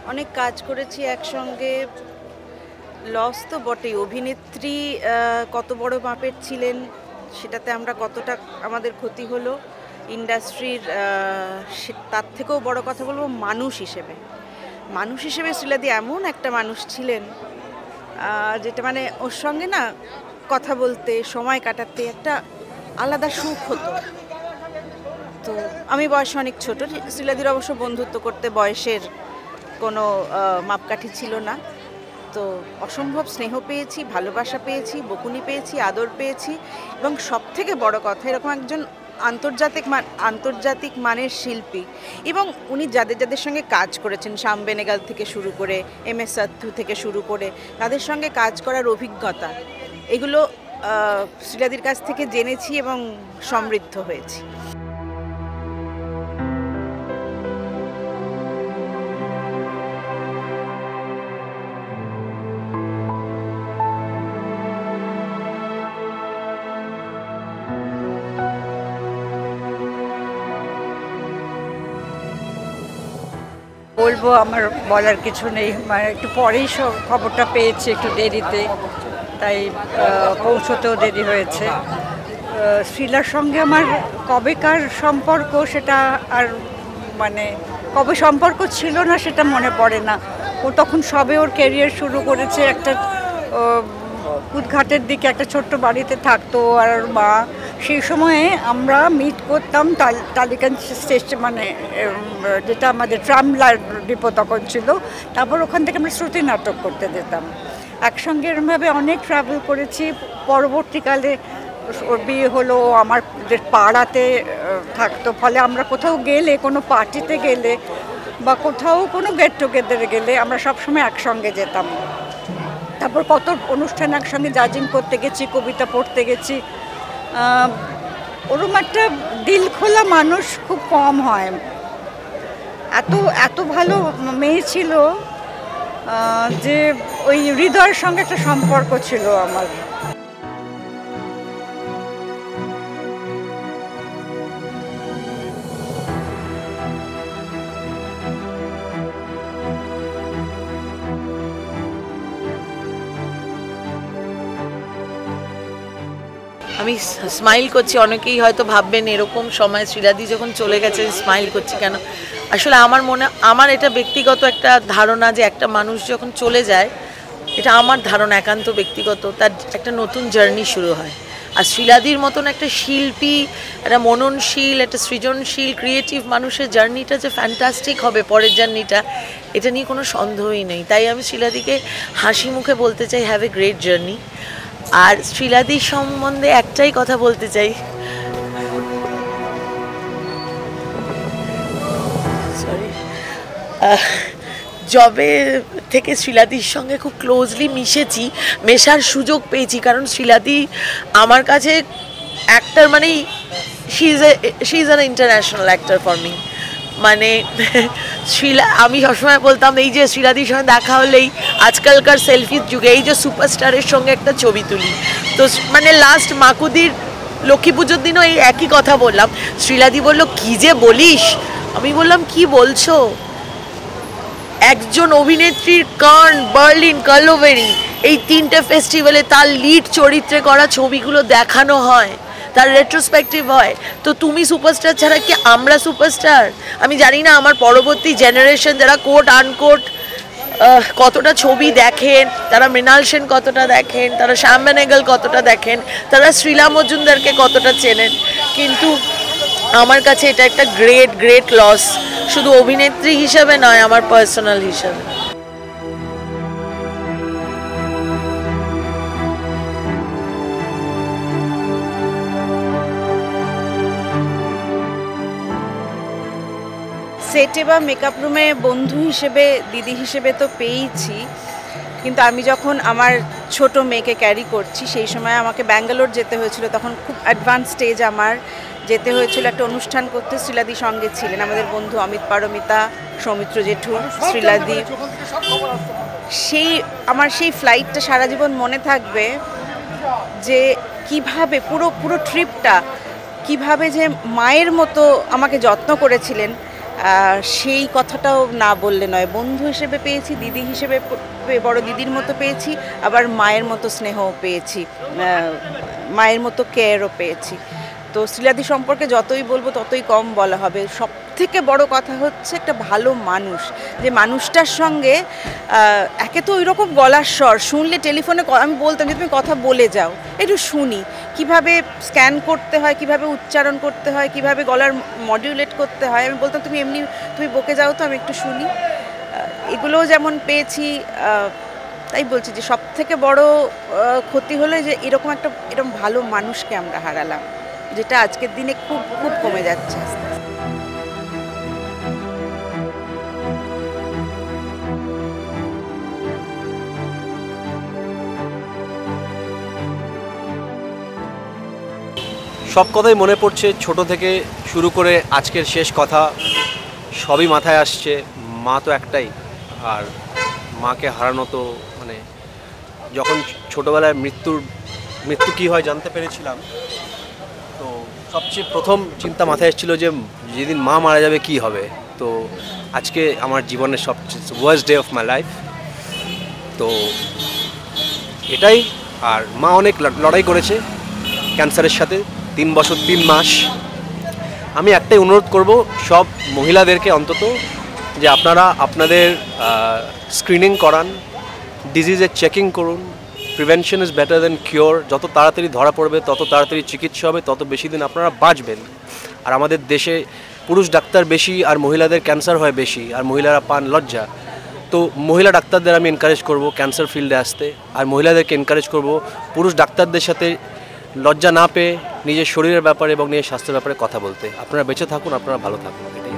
অনেক কাজ করেছি একসঙ্গে। লস তো বটেই। অভিনেত্রী কত বড় মাপের ছিলেন সেটাতে আমরা কতটা আমাদের ক্ষতি হলো ইন্ডাস্ট্রির, তার থেকেও বড় কথা বলবো মানুষ হিসেবে শ্রীলাদি এমন একটা মানুষ ছিলেন যেটা মানে ওর সঙ্গে না কথা বলতে, সময় কাটাতে একটা আলাদা সুখ হতো। তো আমি বয়সে অনেক ছোট, শ্রীলাদির অবশ্য বন্ধুত্ব করতে বয়সের কোনো মাপকাঠি ছিল না। তো অসম্ভব স্নেহ পেয়েছি, ভালোবাসা পেয়েছি, বকুনি পেয়েছি, আদর পেয়েছি, এবং সবথেকে বড় কথা এরকম একজন আন্তর্জাতিক মানের শিল্পী। এবং উনি যাদের সঙ্গে কাজ করেছেন, শ্যাম বেনেগাল থেকে শুরু করে MS সাত্তু থেকে শুরু করে তাদের সঙ্গে কাজ করার অভিজ্ঞতা, এগুলো শ্রীলাদির কাছ থেকে জেনেছি এবং সমৃদ্ধ হয়েছি। বলবো আমার বলার কিছু নেই, মানে একটু পরেই সব খবরটা পেয়েছি, একটু দেরিতে, তাই পৌঁছতেও দেরি হয়েছে। শ্রীলার সঙ্গে আমার কবেকার সম্পর্ক সেটা আর মানে কবে সম্পর্ক ছিল না সেটা মনে পড়ে না। ও তখন সবে ওর ক্যারিয়ার শুরু করেছে, একটা কুদঘাটের দিকে একটা ছোট্ট বাড়িতে থাকতো আর ওর মা। সেই সময়ে আমরা মিট করতাম টালিগঞ্জ স্টেশন, মানে যেটা আমাদের ট্রাম ডিপো তখন ছিল। তারপর ওখান থেকে আমরা শ্রুতি নাটক করতে যেতাম একসঙ্গে। এরমভাবে অনেক ট্রাভেল করেছি। পরবর্তীকালে ওর বিয়ে হলো, আমার পাড়াতে থাকতো, ফলে আমরা কোথাও গেলে, কোনো পার্টিতে গেলে বা কোথাও কোনো গেট টুগেদারে গেলে আমরা সবসময় একসঙ্গে যেতাম। তারপর কত অনুষ্ঠান একসঙ্গে জাজিং করতে গেছি, কবিতা পড়তে গেছি। ওরকম একটা দিল খোলা মানুষ খুব কম হয়। এত ভালো মেয়ে ছিল যে ওই হৃদয়ের সঙ্গে একটা সম্পর্ক ছিল আমার। আমি স্মাইল করছি, অনেকেই হয়তো ভাববেন এরকম সময় শ্রীলাদি যখন চলে গেছে স্মাইল করছি কেন। আসলে আমার এটা ব্যক্তিগত একটা ধারণা যে একটা মানুষ যখন চলে যায়, এটা আমার ধারণা একান্ত ব্যক্তিগত, তার একটা নতুন জার্নি শুরু হয়। আর শ্রীলাদির মতন একটা শিল্পী, একটা মননশীল, একটা সৃজনশীল ক্রিয়েটিভ মানুষের জার্নিটা যে ফ্যান্টাস্টিক হবে পরের জার্নিটা, এটা নিয়ে কোনো সন্দেহই নেই। তাই আমি শ্রীলাদিকে হাসি মুখে বলতে চাই, হ্যাভ এ গ্রেট জার্নি। আর শ্রীলাদির সম্বন্ধে একটাই কথা বলতে চাই, জবে থেকে শ্রীলাদির সঙ্গে খুব ক্লোজলি মেশার সুযোগ পেয়েছি, কারণ শ্রীলাদি আমার কাছে অ্যাক্টর মানেই she is an international actor for me. মানে আমি সবসময় বলতাম এই যে শ্রীলাদির সঙ্গে দেখা হলেই আজকালকার সেলফির যুগে এই যে সুপারস্টারের সঙ্গে একটা ছবি তুলি, তো মানে লাস্ট মাকুদির লক্ষ্মী পুজোর দিনও এই একই কথা বললাম। শ্রীলাদি বলল, কী যে বলিস? আমি বললাম, কি বলছো? একজন অভিনেত্রীর কান, বার্লিন, কার্লোভেরি, এই তিনটে ফেস্টিভ্যালে তার লিড চরিত্রে করা ছবিগুলো দেখানো হয়, তার রেট্রোস্পেক্টিভ হয়। তো তুমি সুপারস্টার ছাড়া কি আমরা সুপারস্টার? আমি জানি না আমার পরবর্তী জেনারেশন যারা কোট আনকোট কতটা ছবি দেখেন, তারা মৃণাল সেন কতটা দেখেন, তারা শ্যাম বেনেগল কতটা দেখেন, তারা শ্রীলা মজুমদারকে কতটা চেনেন, কিন্তু আমার কাছে এটা একটা গ্রেট লস, শুধু অভিনেত্রী হিসাবে নয়, আমার পার্সোনাল হিসাবে। সেটে বা মেকআপ রুমে বন্ধু হিসেবে, দিদি হিসেবে তো পেয়েছি, কিন্তু আমি যখন আমার ছোট মেয়েকে ক্যারি করছি সেই সময় আমাকে ব্যাঙ্গালোর যেতে হয়েছিল। তখন খুব অ্যাডভান্স স্টেজ আমার যেতে হয়েছিল একটা অনুষ্ঠান করতে। শ্রীলাদি সঙ্গে ছিলেন, আমাদের বন্ধু অমিত পারমিতা, সৌমিত্র জেঠু, শ্রীলাদি। আমার সেই ফ্লাইটটা সারা জীবন মনে থাকবে, যে কিভাবে পুরো ট্রিপটা কিভাবে যে মায়ের মতো আমাকে যত্ন করেছিলেন। সেই কথাটাও না বললে নয়। বন্ধু হিসেবে পেয়েছি, দিদি হিসেবে বড় দিদির মতো পেয়েছি, আবার মায়ের মতো স্নেহও পেয়েছি, মায়ের মতো কেয়ারও পেয়েছি। তো শ্রীলাদি সম্পর্কে যতই বলবো ততই কম বলা হবে। সব থেকে বড় কথা হচ্ছে একটা ভালো মানুষ, যে মানুষটার সঙ্গে একে তো ওই রকম গলার স্বর শুনলে টেলিফোনে আমি বলতাম যে তুমি কথা বলে যাও, একটু শুনি কিভাবে স্ক্যান করতে হয়, কিভাবে উচ্চারণ করতে হয়, কিভাবে গলার মডিউলেট করতে হয়। আমি বলতাম তুমি বকে যাও তো, আমি একটু শুনি। এগুলোও যেমন পেয়েছি, তাই বলছি যে সব থেকে বড় ক্ষতি হলো যে এরকম ভালো মানুষকে আমরা হারালাম, যেটা আজকের দিনে খুব খুব কমে যাচ্ছে আস্তে আস্তে। সব কথাই মনে পড়ছে, ছোট থেকে শুরু করে আজকের শেষ কথা সবই মাথায় আসছে। মা তো একটাই, আর মাকে হারানো তো মানে যখন ছোটোবেলায় মৃত্যু কী হয় জানতে পেরেছিলাম, তো সবচেয়ে প্রথম চিন্তা মাথায় এসেছিলো যে যেদিন মা মারা যাবে কি হবে। তো আজকে আমার জীবনের সবচেয়ে worst day of my life. তো এটাই। আর মা অনেক লড়াই করেছে ক্যান্সারের সাথে, 3 বছর 3 মাস। আমি একটাই অনুরোধ করব সব মহিলাদেরকে অন্তত, যে আপনারা আপনাদের স্ক্রিনিং করান, ডিজিজের চেকিং করুন। Prevention is better than cure. যত তাড়াতাড়ি ধরা পড়বে তত তাড়াতাড়ি চিকিৎসা হবে, তত বেশি দিন আপনারা বাঁচবেন। আর আমাদের দেশে পুরুষ ডাক্তার বেশি আর মহিলাদের ক্যান্সার হয় বেশি, আর মহিলারা পান লজ্জা। তো মহিলা ডাক্তারদের আমি এনকারেজ করব ক্যান্সার ফিল্ডে আসতে, আর মহিলাদেরকে এনকারেজ করব পুরুষ ডাক্তারদের সাথে লজ্জা না পেয়ে নিজের শরীরের ব্যাপারে এবং নিজের স্বাস্থ্যের ব্যাপারে কথা বলতে। আপনারা বেঁচে থাকুন, আপনারা ভালো থাকুন।